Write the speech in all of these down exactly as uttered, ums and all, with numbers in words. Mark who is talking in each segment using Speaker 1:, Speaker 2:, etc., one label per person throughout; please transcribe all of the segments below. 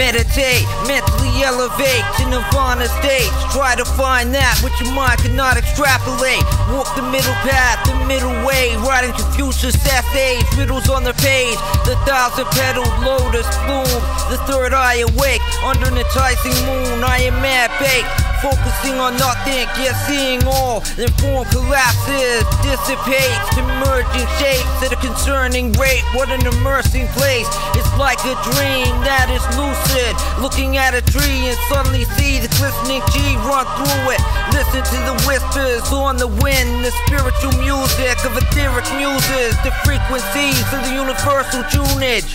Speaker 1: Meditate, mentally elevate to nirvana states. Try to find that which your mind cannot extrapolate. Walk the middle path, the middle way, writing Confucius essays, riddles on the page. The thousand petaled lotus bloom, the third eye awake under an enticing moon. I am mad baked, focusing on nothing, yet seeing all. Then form collapses, dissipates to merging shapes at a concerning rate. What an immersing place. It's like a dream that is lucid. Looking at a tree and suddenly see the glistening G run through it. Listen to the whispers on the wind, the spiritual music of etheric muses, the frequencies of the universal tunage.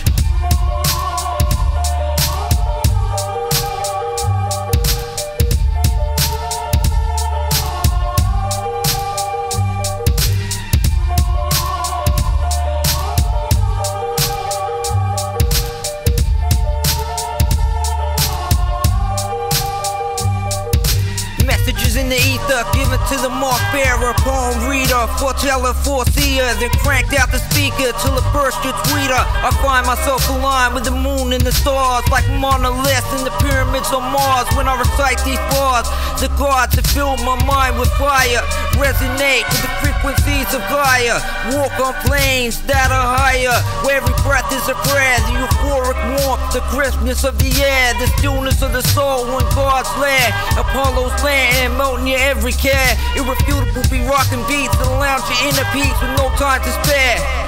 Speaker 1: In the ether, given to the mark bearer, poem reader, foreteller, foreseer, then cranked out the speaker till it burst your tweeter. I find myself aligned with the moon and the stars, like monoliths in the pyramids on Mars. When I recite these bars, the gods have filled my mind with fire, resonate with the frequencies of Gaia. Walk on planes that are higher, where every breath is a prayer. The euphoric warmth, the crispness of the air, the stillness of the soul when God's lair. Apollo's land, melting your every care. Irrefutable be rocking beats and lounge your inner peace with no time to spare.